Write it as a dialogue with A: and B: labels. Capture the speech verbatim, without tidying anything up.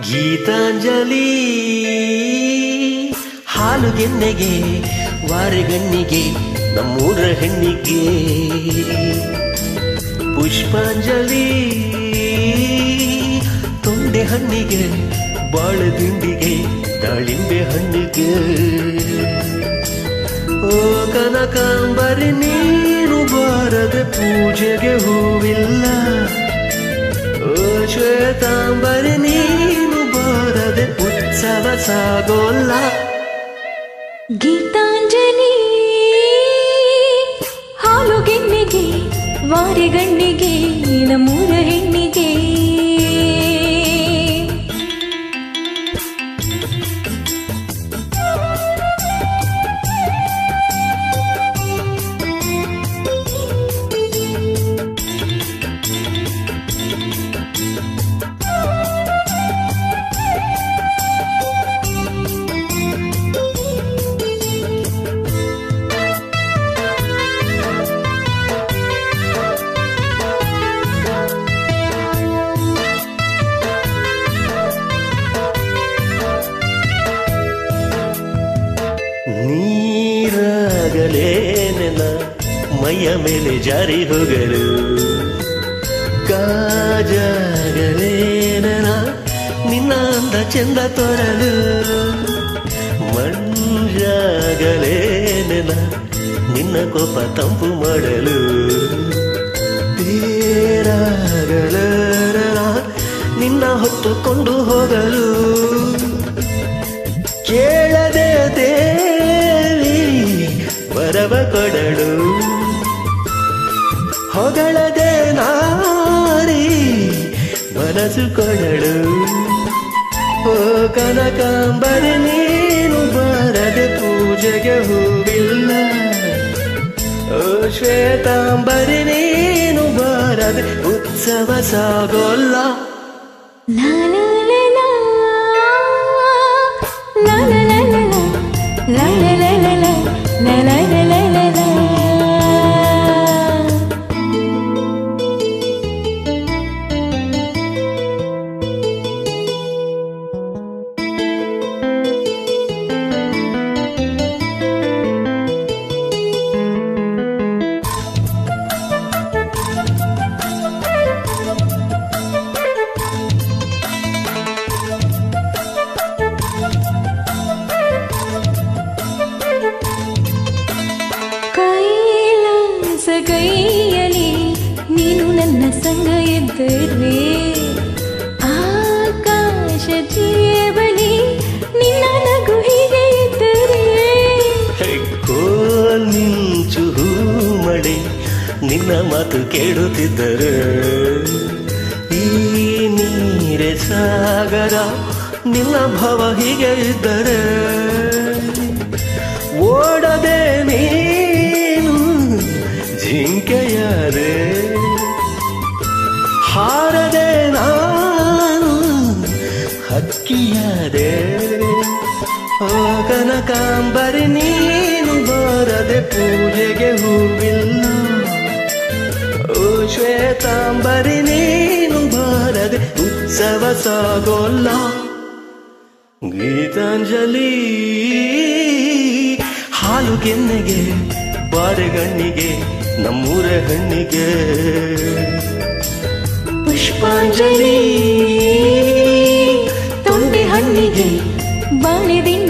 A: ಗೀತಾಂಜಲಿ ಹಾಲುಗೆನ್ನೆಗೆ ವಾರೆಗಣ್ಣಿಗೆ ನಮ್ಮೂರ ಹೆಣ್ಣಿಗೆ ಪುಷ್ಪಾಂಜಲಿ ತೊಂಡೆ ಹಣ್ಣಿಗೆ ಬಾಳೆ ದಿಂಡಿಗೆ ದಾಳಿಂಬೆ ಹಣ್ಣಿಗೆ ಓ ಕನಕಾಂಬರಿ ನೀನು ಬಾರದೆ ಪೂಜೆಗೆ ಹೂವಿಲ್ಲ ಓ ಶ್ವೇತಾಂಬರಿ ನೀನು ಬಾರದೆ ಉತ್ಸವ ಸಾಗೋಲ್ಲ
B: ಗೀತಾಂಜಲಿ ಹಾಲುಗೆನ್ನೆಗೆ ವಾರೆಗಣ್ಣಿಗೆ ನಮ್ಮೂರ ಹೆಣ್ಣಿಗೆ
A: ನೀರಾಗಲೇನ ಮೈಯ ಮೇಲೆ ಜಾರಿ ಹೋಗಲು ಕಾಜಾಗಲೇನ ನಿನ್ನ ಅಂದ ಚೆಂದ ತೋರಲು ಮಂಜಾಗಲೇನ ನಿನ್ನ ಕೋಪ ತಂಪು ಮಾಡಲು ತೇರಾಗಲೇನ ನಿನ್ನ ಹೊತ್ತುಕೊಂಡು ಹೋಗಲು ಕೇಳದೆ ದೇವಿ ವರವ ಕೊಡಳು ಹೊಗಳದೆ ನಾರಿ ಮನಸ್ಸು ಕೊಡಳು ಓ ಕನಕಾಂಬರಿ ನೀನು ಬಾರದೆ ಪೂಜೆಗೆ ಹೂವಿಲ್ಲ ಓ ಶ್ವೇತಾಂಬರಿ ನೀನು ಬಾರದೆ ಉತ್ಸವ ಸಾಗೋಲ್ಲ
B: ಕೈಯಲಿ ನೀನು ನನ್ನ ಸಂಗ ಎದ್ದರೆ ಆಕಾಶ ಜೀವಲಿ ನಿನ್ನ ನಗು ಹೀಗೆ ಇದ್ದರೆ
A: ಕೋಲ್ ಮಿಂಚು ಮಳೆ ನಿನ್ನ ಮಾತು ಕೇಳುತ್ತಿದ್ದರೆ ಈ ನೀರೆ ಸಾಗರ ನಿನ್ನ ಭಾವ ಹೀಗೆ ಇದ್ದರೆ ಓಡದೆ ನೀನು ಜಿಂಕೆಯಾದೆ ಹಾರದೆ ನಾನು ಹಕ್ಕಿಯಾದೆ ಓ ಕನಕಾಂಬರಿ ನೀನು ಬಾರದೆ ಪೂಜೆಗೆ ಹೂವಿಲ್ಲ ಓ ಶ್ವೇತಾಂಬರಿ ನೀನು ಬಾರದೆ ಉತ್ಸವ ಸಾಗೋಲ್ಲ ಗೀತಾಂಜಲಿ ಹಾಲುಗೆನ್ನೆಗೆ ಬಾರೆಗಣ್ಣಿಗೆ ನಮ್ಮೂರ ಹೆಣ್ಣಿಗೆ
B: ಪುಷ್ಪಾಂಜಲಿ ತೊಂಡೆ ಹಣ್ಣಿಗೆ ಬಾಳೆ